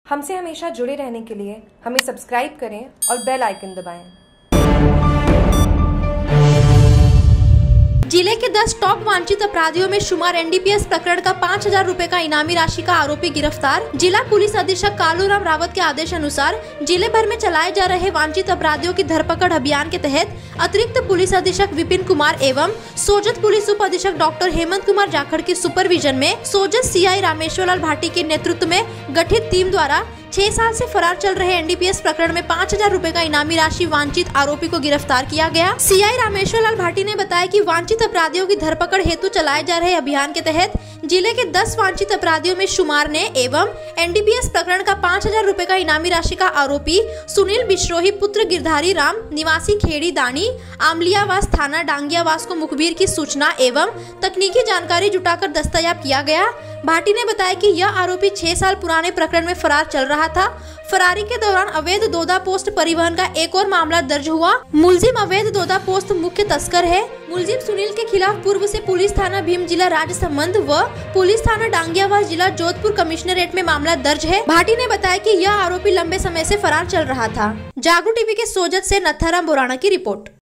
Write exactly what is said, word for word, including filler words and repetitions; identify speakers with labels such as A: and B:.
A: हमसे हमेशा जुड़े रहने के लिए हमें सब्सक्राइब करें और बेल आइकन दबाएं।
B: जिले के दस टॉप वांछित अपराधियों में शुमार एनडीपीएस प्रकरण का पाँच हजार रूपए का इनामी राशि का आरोपी गिरफ्तार। जिला पुलिस अधीक्षक कालूराम रावत के आदेश अनुसार जिले भर में चलाए जा रहे वांछित अपराधियों की धरपकड़ अभियान के तहत अतिरिक्त पुलिस अधीक्षक विपिन कुमार एवं सोजत पुलिस उप अधीक्षक डॉक्टर हेमंत कुमार जाखड़ के सुपरविजन में सोजत सीआई रामेश्वर लाल भाटी के नेतृत्व में गठित टीम द्वारा छह साल से फरार चल रहे एनडीपीएस प्रकरण में पाँच हजार रूपए का इनामी राशि वांछित आरोपी को गिरफ्तार किया गया। सीआई रामेश्वर लाल भाटी ने बताया कि वांछित अपराधियों की धरपकड़ हेतु चलाए जा रहे अभियान के तहत जिले के दस वांछित अपराधियों में शुमार ने एवं एनडीपीएस प्रकरण का पाँच हजार रूपए का इनामी राशि का आरोपी सुनील बिश्रोही पुत्र गिरधारी राम निवासी खेड़ी दानी आमलियावास थाना डांगियावास को मुखबिर की सूचना एवं तकनीकी जानकारी जुटाकर दस्तयाब किया गया। भाटी ने बताया कि यह आरोपी छह साल पुराने प्रकरण में फरार चल रहा था। फरारी के दौरान अवैध दोदा पोस्ट परिवहन का एक और मामला दर्ज हुआ। मुलजिम अवैध दोदा पोस्ट मुख्य तस्कर है। मुलजिम सुनील के खिलाफ पूर्व से पुलिस थाना भीम जिला राज्य संबंध व पुलिस थाना डांगियावास जिला जोधपुर कमिश्नरेट में मामला दर्ज है। भाटी ने बताया कि यह आरोपी लंबे समय से फरार चल रहा था। जागरू टीवी के सोजत से नथाराम बोराना की रिपोर्ट।